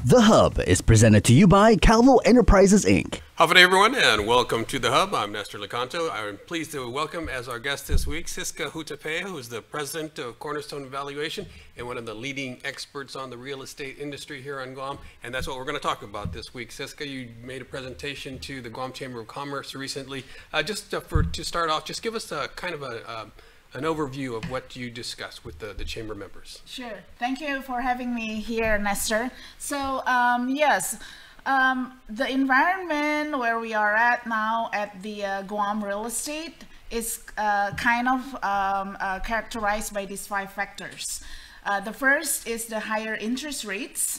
The Hub is presented to you by Calvo Enterprises, Inc. Howdy everyone, and welcome to The Hub. I'm Nestor Lecanto. I'm pleased to welcome as our guest this week Siska Hutapea, who's the president of Cornerstone Evaluation and one of the leading experts on the real estate industry here on Guam. And that's what we're going to talk about this week. Siska, you made a presentation to the Guam Chamber of Commerce recently. To start off, just give us a kind of an overview of what you discussed with the chamber members. Sure. Thank you for having me here, Nestor. So, yes. The environment where we are at now at the Guam real estate is kind of characterized by these 5 factors. The first is the higher interest rates.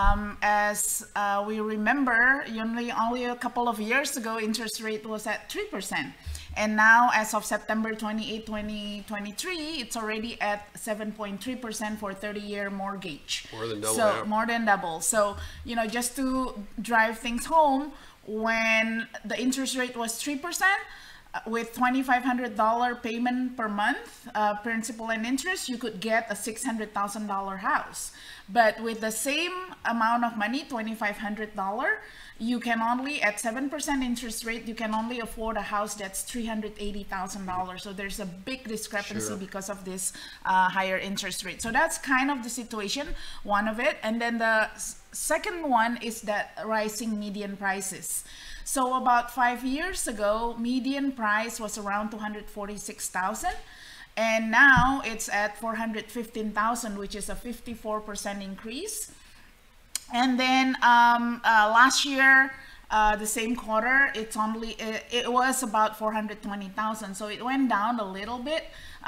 As we remember, only a couple of years ago, interest rate was at 3%. And now, as of September 28, 2023, it's already at 7.3% for 30-year mortgage. More than double. So, more than double. So, just to drive things home, when the interest rate was 3%, with $2,500 payment per month, principal and interest, you could get a $600,000 house. But with the same amount of money, $2,500, you can only, at 7% interest rate, you can only afford a house that's $380,000. So there's a big discrepancy because of this higher interest rate. So that's kind of the situation, one of it. And then the second one is that rising median prices. So about 5 years ago, median price was around $246,000. And now it's at $415,000, which is a 54% increase. And then last year, the same quarter, it was about $420,000. So it went down a little bit,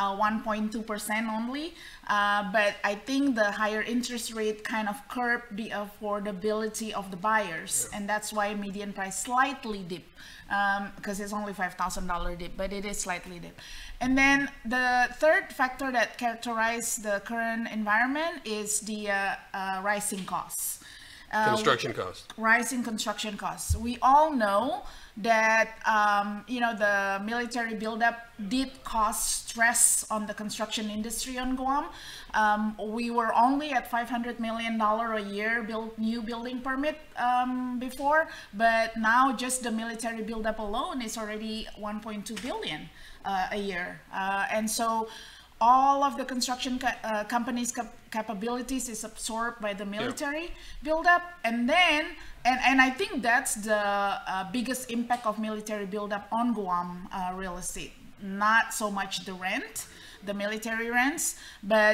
1.2% only. But I think the higher interest rate kind of curbed the affordability of the buyers. And that's why median price slightly dipped, because it's only $5,000 dip, but it is slightly dip. And then the third factor that characterizes the current environment is the rising costs. Construction costs. Rising construction costs. We all know that the military buildup did cause stress on the construction industry on Guam. We were only at $500 million a year new building permit before, but now just the military buildup alone is already $1.2 billion a year, and so all of the construction companies' capabilities is absorbed by the military buildup, and then and I think that's the biggest impact of military buildup on Guam real estate. Not so much the rent, the military rents, but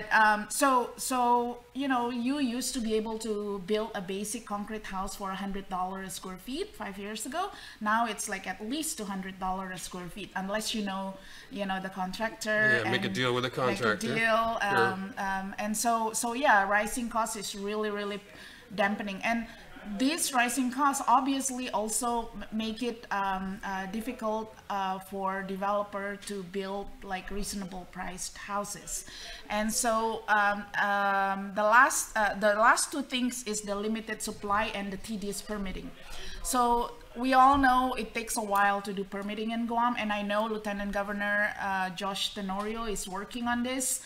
so you used to be able to build a basic concrete house for $100 a square feet 5 years ago. Now it's like at least $200 a square feet, unless the contractor. Yeah, make a deal with the contractor. Make a deal, and so yeah, rising costs is really dampening. And these rising costs obviously also make it difficult for developer to build like reasonable priced houses. And so the last 2 things is the limited supply and the tedious permitting. So we all know it takes a while to do permitting in Guam, and I know Lieutenant Governor Josh Tenorio is working on this.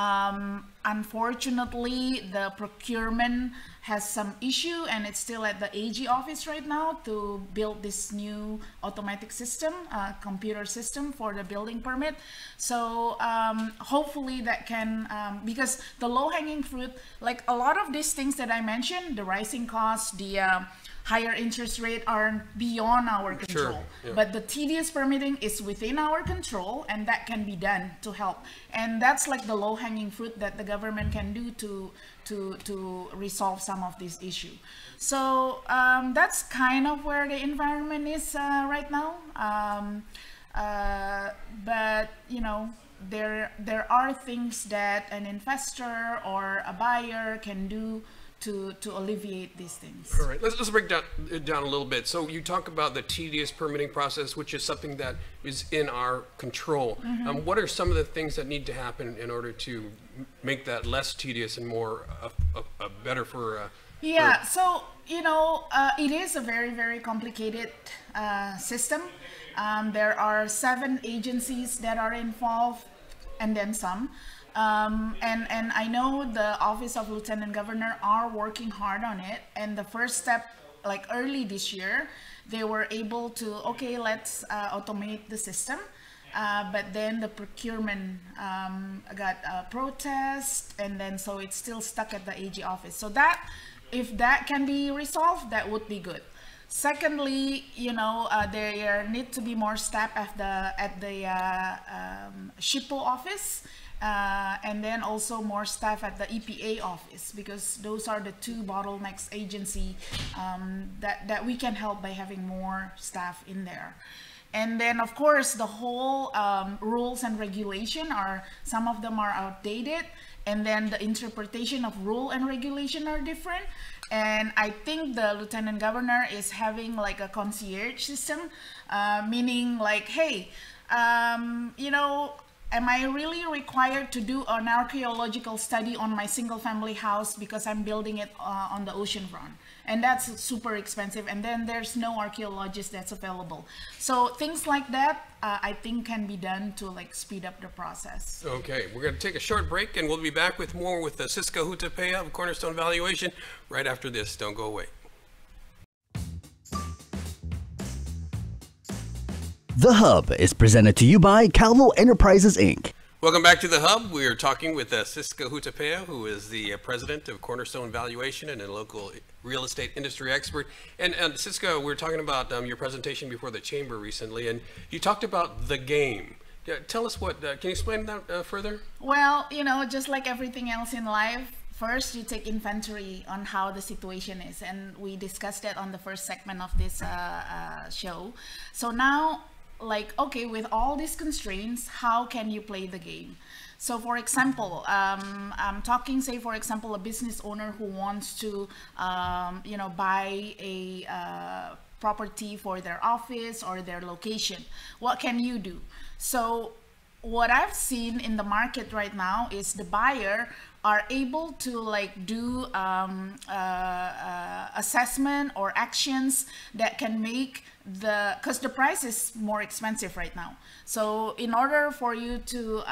Unfortunately, the procurement has some issue, and it's still at the AG office right now to build this new automatic system, computer system for the building permit. So hopefully that can, because the low-hanging fruit, like a lot of these things that I mentioned, the rising costs, the higher interest rate are beyond our control. But the tedious permitting is within our control, and that can be done to help. And that's like the low-hanging fruit that the government can do to resolve some of this issue. So that's kind of where the environment is right now. But there are things that an investor or a buyer can do to alleviate these things. All right, let's break it down a little bit. So you talk about the tedious permitting process, which is something that is in our control. What are some of the things that need to happen in order to make that less tedious and more better for? So it is a very complicated system. There are 7 agencies that are involved, and then some. And I know the Office of Lieutenant Governor are working hard on it. And the first step, like early this year, they were able to, okay, let's automate the system. But then the procurement got a protest, and then so it's still stuck at the AG office. So that, if that can be resolved, that would be good. Secondly, you know, there need to be more staff at the SHPO office, and then also more staff at the EPA office, because those are the two bottlenecks agency that we can help by having more staff in there. And then, of course, the whole rules and regulation are, some of them are outdated, and then the interpretation of rule and regulation are different. And I think the Lieutenant Governor is having like a concierge system, meaning like, hey, you know, am I really required to do an archaeological study on my single family house because I'm building it on the ocean front? And that's super expensive, and then there's no archaeologist that's available. So things like that, I think can be done to like speed up the process. Okay, we're going to take a short break, and we'll be back with more with Siska Hutapea of Cornerstone Valuation right after this. Don't go away. The Hub is presented to you by Calvo Enterprises, Inc. Welcome back to The Hub. We are talking with Siska Hutapea, who is the president of Cornerstone Valuation and a local real estate industry expert. And Siska, we were talking about your presentation before the chamber recently, and you talked about the game. Tell us what, can you explain that further? Well, you know, just like everything else in life, first you take inventory on how the situation is. And we discussed that on the first segment of this show. So now, like, okay, with all these constraints, how can you play the game? So for example, I'm talking, say for example, a business owner who wants to, you know, buy a property for their office or their location. What can you do? So what I've seen in the market right now is the buyer are able to like do assessment or actions that can make because the price is more expensive right now. So in order for you to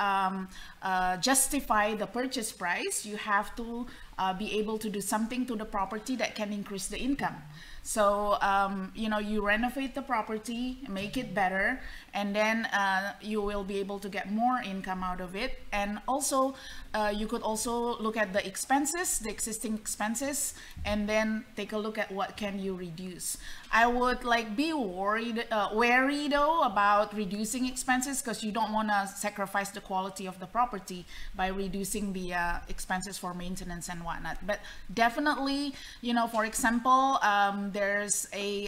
justify the purchase price, you have to be able to do something to the property that can increase the income. So, you know, you renovate the property, make it better, and then you will be able to get more income out of it. And also, you could also look at the expenses, the existing expenses, and then take a look at what can you reduce. I would like be wary though about reducing expenses, because you don't want to sacrifice the quality of the property by reducing the expenses for maintenance and whatnot. But definitely, you know, for example, there's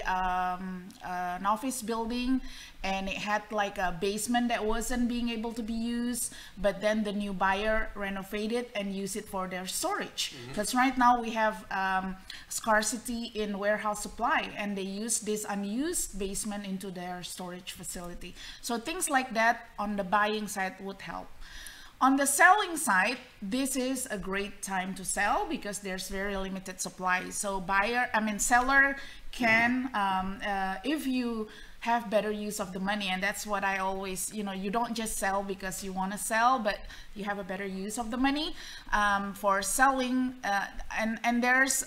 an office building, and it had like a basement that wasn't being able to be used, but then the new buyer renovated and used it for their storage. Because right now we have scarcity in warehouse supply, and they use this unused basement into their storage facility. So things like that on the buying side would help. On the selling side, this is a great time to sell because there's very limited supply. So seller can, if you have better use of the money, and that's what I always, you know, you don't just sell because you want to sell, but you have a better use of the money for selling. And there's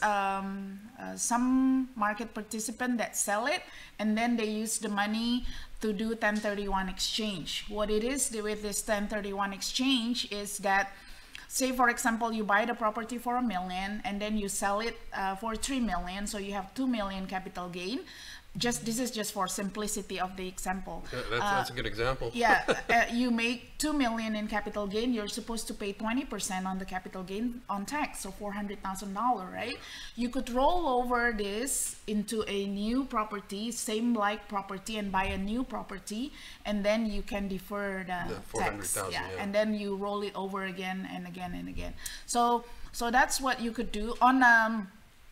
some market participant that sell it, and then they use the money to do 1031 exchange. What it is with this 1031 exchange is that, say for example, you buy the property for $1 million and then you sell it for $3 million, so you have $2 million capital gain. This is just for simplicity of the example. That's a good example. Yeah, you make $2 million in capital gain. You're supposed to pay 20% on the capital gain on tax, so $400,000, right? You could roll over this into a new property, same like property, and buy a new property, and then you can defer the tax. Yeah, and then you roll it over again and again and again. So that's what you could do. On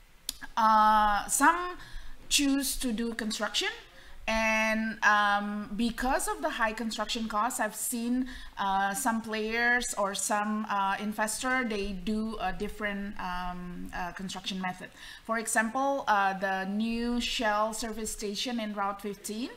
some choose to do construction, and because of the high construction costs, I've seen some players or some investor, they do a different construction method. For example, the new Shell service station in Route 15,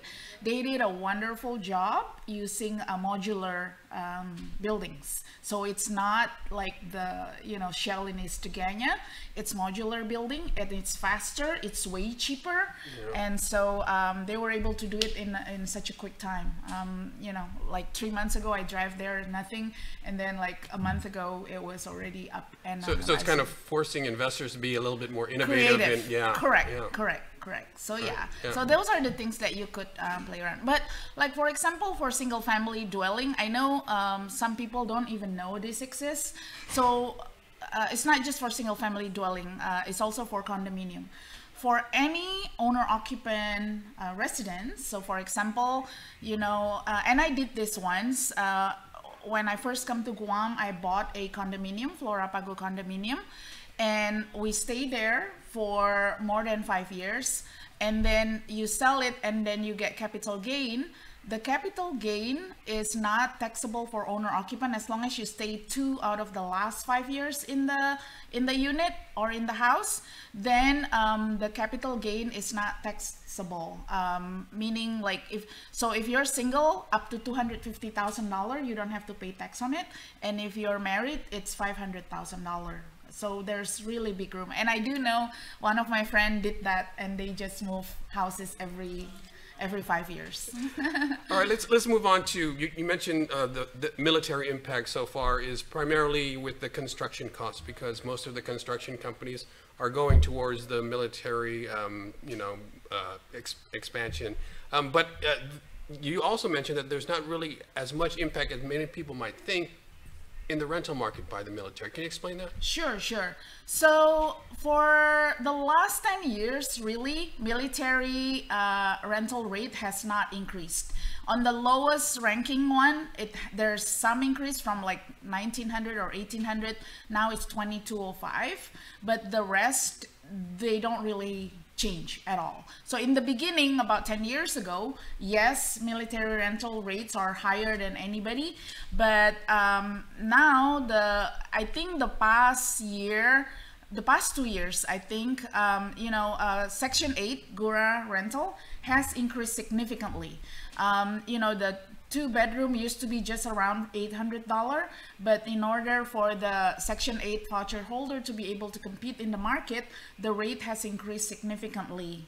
they did a wonderful job using a modular buildings. So it's not like the, you know, shell in Istiganya. It's modular building, and it's faster, it's way cheaper. And so they were able to do it in such a quick time. You know, like 3 months ago I drive there, nothing, and then like a month ago it was already up and So it's kind of forcing investors to be a little bit more innovative. creative. And, yeah, Correct, yeah. correct. So yeah. yeah. So those are the things that you could play around. But like, for example, for single family dwelling, I know some people don't even know this exists. So it's not just for single family dwelling, it's also for condominium. For any owner-occupant residence, so for example, you know, and I did this once, when I first come to Guam, I bought a condominium, Flora Pago condominium, and we stayed there for more than 5 years, and then you sell it and then you get capital gain. The capital gain is not taxable for owner occupant as long as you stay 2 out of the last 5 years in the unit or in the house. Then the capital gain is not taxable. Meaning, like, if you're single, up to $250,000, you don't have to pay tax on it, and if you're married, it's $500,000. So there's really big room. And I do know one of my friends did that, and they just move houses every 5 years. All right, let's move on to, you mentioned the military impact so far is primarily with the construction costs, because most of the construction companies are going towards the military, you know, expansion. But you also mentioned that there's not really as much impact as many people might think in the rental market by the military. Can you explain that? Sure. So for the last 10 years, really, military rental rate has not increased. On the lowest ranking one, there's some increase from like 1900 or 1800. Now it's 2205, but the rest, they don't really change at all. So in the beginning, about 10 years ago, yes, military rental rates are higher than anybody, but now I think the past 2 years, I think, you know, Section 8 Gura rental has increased significantly. You know, the 2-bedroom used to be just around $800, but in order for the Section 8 voucher holder to be able to compete in the market, the rate has increased significantly.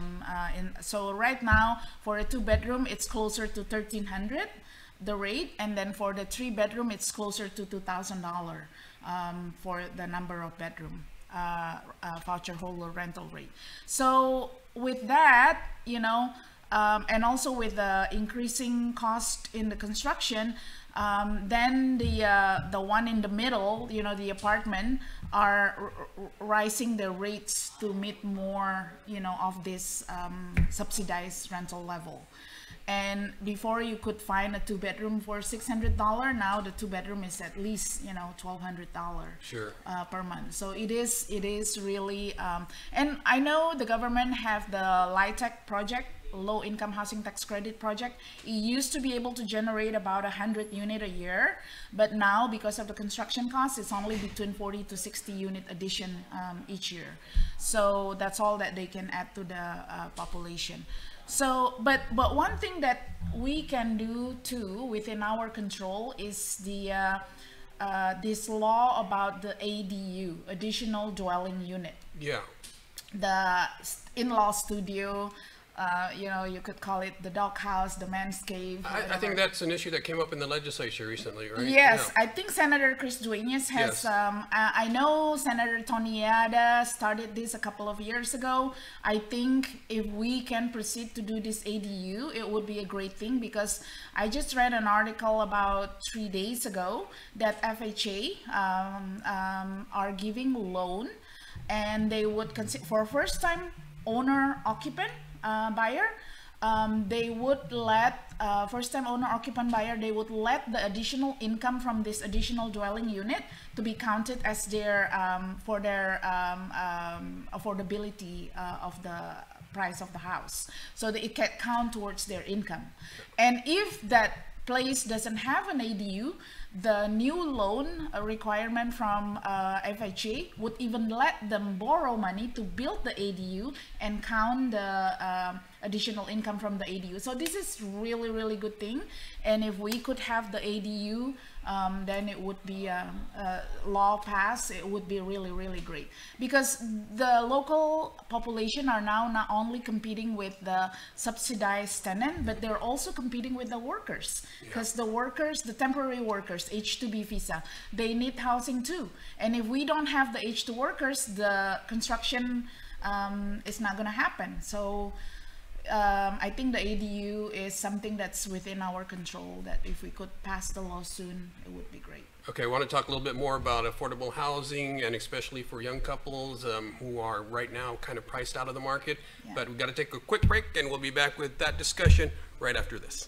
So right now, for a 2-bedroom, it's closer to $1,300, the rate, and then for the 3-bedroom, it's closer to $2,000 for the number of bedroom voucher holder rental rate. So with that, you know, and also with the increasing cost in the construction, then the one in the middle, you know, the apartment, are rising their rates to meet more, you know, of this subsidized rental level. And before you could find a 2-bedroom for $600, now the 2-bedroom is at least, you know, $1,200 Sure. Per month. So it is really, and I know the government have the LIHTC project, low income housing tax credit project. It used to be able to generate about 100 units a year, but now because of the construction costs, it's only between 40 to 60 unit addition each year. So that's all that they can add to the population. So, but one thing that we can do too within our control is the this law about the ADU, additional dwelling unit. Yeah. The in-law studio, you know, you could call it the doghouse, the man's cave. I think that's an issue that came up in the legislature recently, right? Yes, Yeah. I think Senator Chris Duenas has, Yes. I know Senator Tony Yada started this a couple of years ago. I think if we can proceed to do this ADU, it would be a great thing, because I just read an article about 3 days ago that FHA are giving loan, and they would consider, for first-time owner-occupant buyer, they would let first-time owner-occupant buyer, they would let the additional income from this additional dwelling unit to be counted as their for their affordability of the price of the house, so that it can count towards their income. And if that place doesn't have an ADU, the new loan requirement from FHA would even let them borrow money to build the ADU and count the additional income from the ADU. So this is really, really good thing. And if we could have the ADU, then it would be a law passed. It would be really, really great, because the local population are now not only competing with the subsidized tenant, but they're also competing with the workers, because the workers, the temporary workers, H-2B visa, they need housing too. And if we don't have the H-2 workers, the construction is not going to happen. So I think the ADU is something that's within our control, that if we could pass the law soon, it would be great. Okay, I want to talk a little bit more about affordable housing, and especially for young couples who are right now kind of priced out of the market. Yeah. But we've got to take a quick break, and we'll be back with that discussion right after this.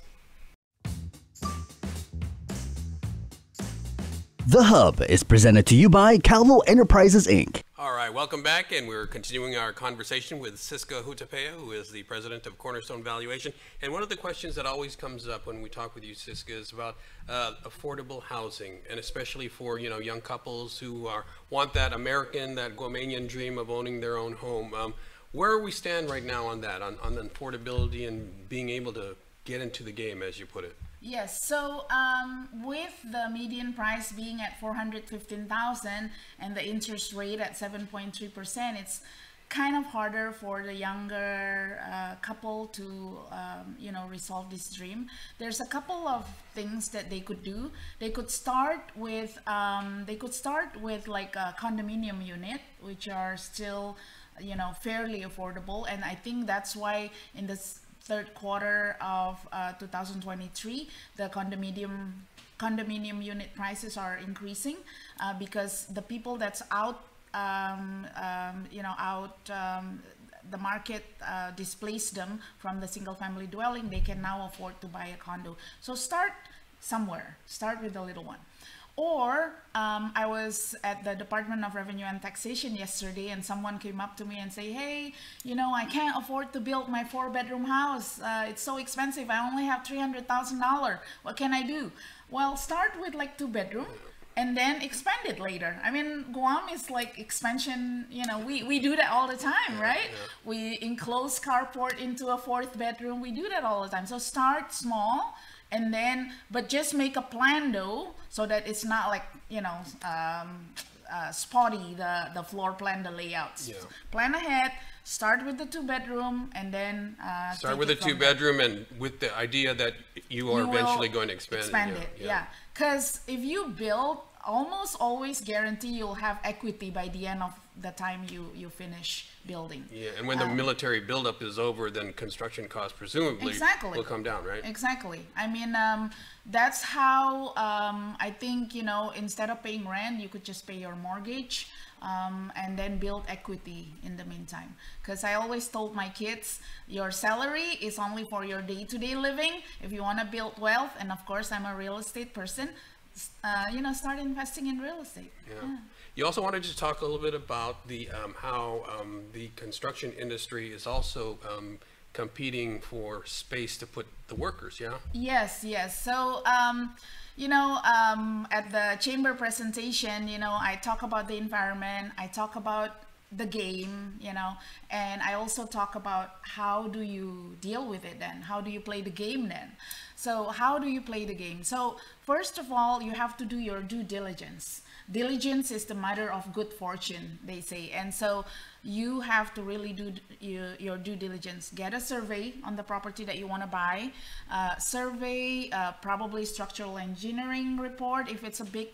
The Hub is presented to you by Calvo Enterprises, Inc. All right, welcome back, and we're continuing our conversation with Siska Hutapea, who is the president of Cornerstone Valuation. And one of the questions that always comes up when we talk with you, Siska, is about affordable housing, and especially for young couples who want that American, that Guamanian dream of owning their own home. Where we stand right now on that, on affordability and being able to get into the game, as you put it? Yes, so with the median price being at 415,000 and the interest rate at 7.3%, it's kind of harder for the younger couple to resolve this dream. There's a couple of things that they could do. They could start with like a condominium unit, which are still fairly affordable, and I think that's why in this third quarter of 2023, the condominium unit prices are increasing because the people that's out the market displaced them from the single family dwelling. They can now afford to buy a condo. So start somewhere, start with a little one. Or I was at the Department of Revenue and Taxation yesterday, and someone came up to me and say, hey, I can't afford to build my 4-bedroom house. It's so expensive. I only have $300,000. What can I do? Well, start with like 2-bedroom and then expand it later. I mean, Guam is like expansion, we do that all the time, right? Yeah. We enclose carport into a 4th bedroom. We do that all the time. So start small. And then, but just make a plan though, so that it's not like, spotty, the floor plan, the layouts. Yeah. Plan ahead, start with the 2-bedroom, and then start with the 2-bedroom, and with the idea that you are eventually going to expand it. Yeah. Because if you build, almost always guarantee you'll have equity by the end of the time you finish building. Yeah, and when the military buildup is over, then construction costs presumably will come down, right? Exactly. I mean, that's how I think, instead of paying rent, you could just pay your mortgage and then build equity in the meantime. Because I always told my kids, your salary is only for your day-to-day living. If you want to build wealth, and of course I'm a real estate person, start investing in real estate. Yeah. You also wanted to talk a little bit about the how the construction industry is also competing for space to put the workers. Yeah. Yes. So at the chamber presentation, I talk about the environment, I talk about the game, and I also talk about how do you deal with it then? How do you play the game then? So how do you play the game? So first of all, you have to do your due diligence. Diligence is the mother of good fortune, they say. And so you have to really do your due diligence. Get a survey on the property that you want to buy. Survey, probably structural engineering report if it's a big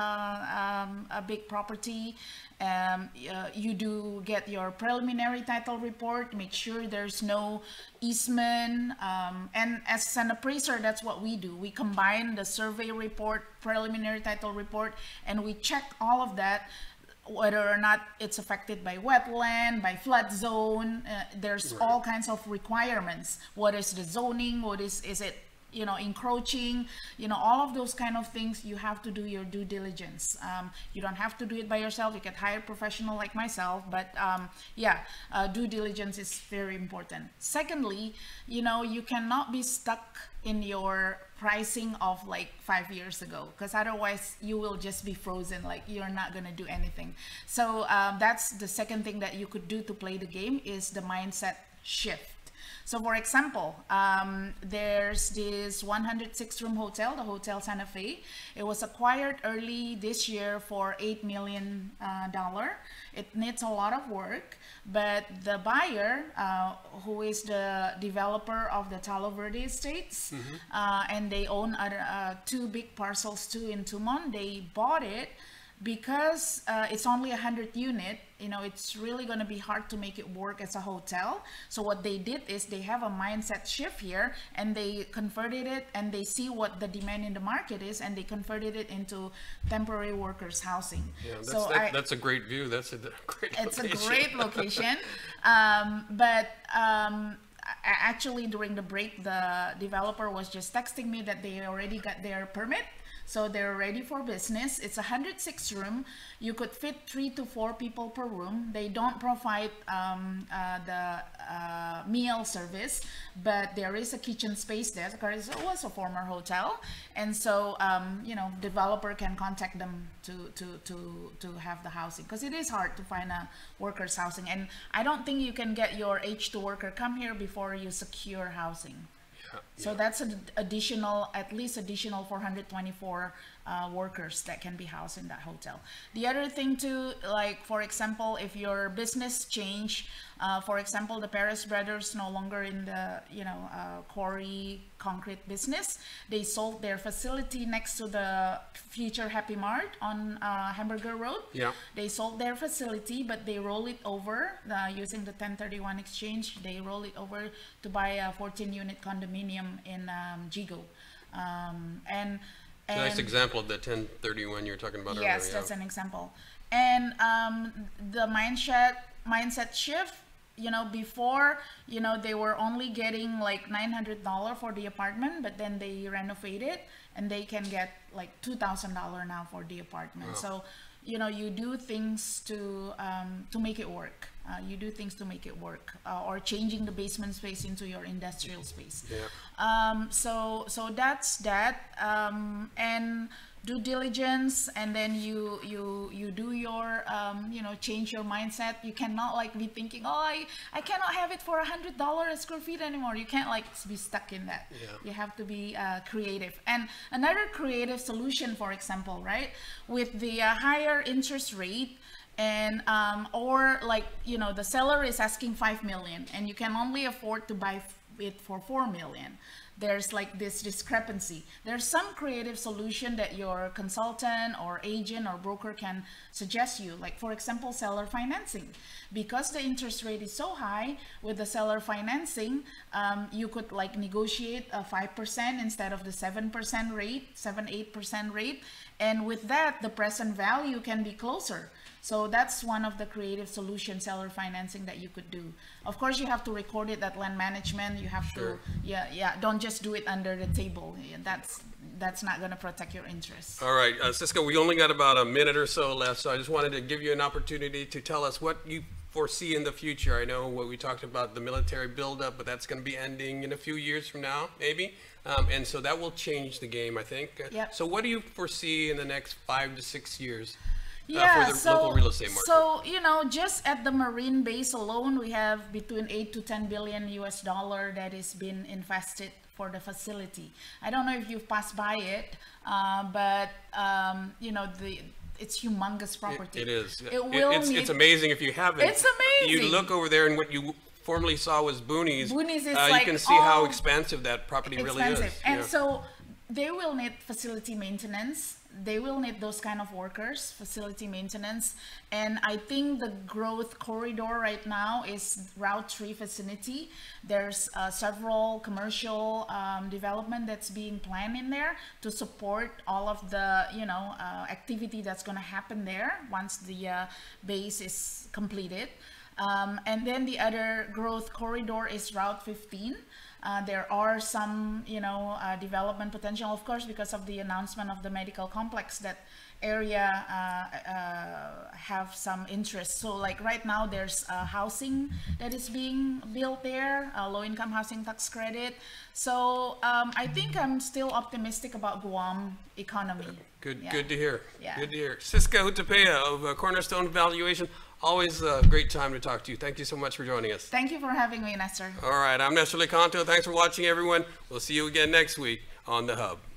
property. You do get your preliminary title report. Make sure there's no easement. And as an appraiser, that's what we do. We combine the survey report, preliminary title report, and we check all of that, whether or not it's affected by wetland, by flood zone. There's all kinds of requirements. What is the zoning? Is it encroaching, all of those kind of things, you have to do your due diligence. You don't have to do it by yourself. You can hire a professional like myself, but due diligence is very important. Secondly, you cannot be stuck in your pricing of like 5 years ago, because otherwise you will just be frozen, like you're not going to do anything. So that's the second thing that you could do to play the game, is the mindset shift. So for example, there's this 106-room hotel, the Hotel Santa Fe. It was acquired early this year for $8 million. It needs a lot of work, but the buyer, who is the developer of the Talo Verde Estates, and they own other, 2 big parcels too in Tumon, they bought it because it's only 100 unit. It's really going to be hard to make it work as a hotel. So what they did is they have a mindset shift here, and they converted it, and they see what the demand in the market is, and they converted it into temporary workers housing. Yeah, that's a great view. That's a great location. It's a great location. Actually, during the break, the developer was just texting me that they already got their permit. So they're ready for business. It's 106 room. You could fit 3 to 4 people per room. They don't provide the meal service, but there is a kitchen space there because it was a former hotel. And so, developer can contact them to have the housing, because it is hard to find a workers housing. And I don't think you can get your H2 worker come here before you secure housing. So that's an additional, at least additional 424 workers that can be housed in that hotel. The other thing too, like for example, if your business change, for example, the Perez brothers no longer in the quarry concrete business. They sold their facility next to the future Happy Mart on Hamburger Road. Yeah. They sold their facility, but they roll it over using the 1031 exchange. They roll it over to buy a 14-unit condominium in Jigo. It's a nice example of the 1031 you were talking about earlier. Yes, that's an example. And the mindset shift, before, they were only getting like $900 for the apartment, but then they renovate it and they can get like $2,000 now for the apartment. Wow. So, you do things to make it work. You do things to make it work, or changing the basement space into your industrial space. Yeah. So that's that. And due diligence, and then you do your change your mindset. You cannot like be thinking, I cannot have it for $100 a square feet anymore. You can't like be stuck in that. Yeah. You have to be creative. And another creative solution, for example, right, with the higher interest rate, and or like the seller is asking $5 million and you can only afford to buy it for $4 million. There's like this discrepancy. There's some creative solution that your consultant or agent or broker can suggest you, like for example, seller financing. Because the interest rate is so high, with the seller financing, you could like negotiate a 5% instead of the 7% rate, 7-8% rate, and with that the present value can be closer. So that's one of the creative solution, seller financing, that you could do. Of course, you have to record it at land management. You have to, don't just do it under the table. That's not going to protect your interests. All right, Cisco, we only got about a minute or so left, so I just wanted to give you an opportunity to tell us what you foresee in the future. I know what we talked about, the military buildup, but that's going to be ending in a few years from now, maybe. And so that will change the game, I think. Yep. So what do you foresee in the next 5 to 6 years? For the local real estate market. So, just at the Marine base alone, we have between 8 to 10 billion US dollar that is been invested for the facility. I don't know if you've passed by it, but it's humongous property. It is. It's amazing if you haven't. It's amazing. You look over there and what you formerly saw was Boonies. Boonies is you can see how expansive that property really is. And so they will need facility maintenance. They will need those kind of workers, facility maintenance. And I think the growth corridor right now is Route 3 vicinity. There's several commercial development that's being planned in there to support all of the, activity that's going to happen there once the base is completed. And then the other growth corridor is Route 15. There are some, development potential, of course, because of the announcement of the medical complex. That area have some interest. So like right now there's housing that is being built there, low-income housing tax credit. So I think I'm still optimistic about Guam economy. Good, Yeah. good to hear. Yeah. Good to hear. Siska Hutapea of Cornerstone Valuation. Always a great time to talk to you. Thank you so much for joining us. Thank you for having me, Nestor. All right, I'm Nestor Licanto. Thanks for watching, everyone. We'll see you again next week on The Hub.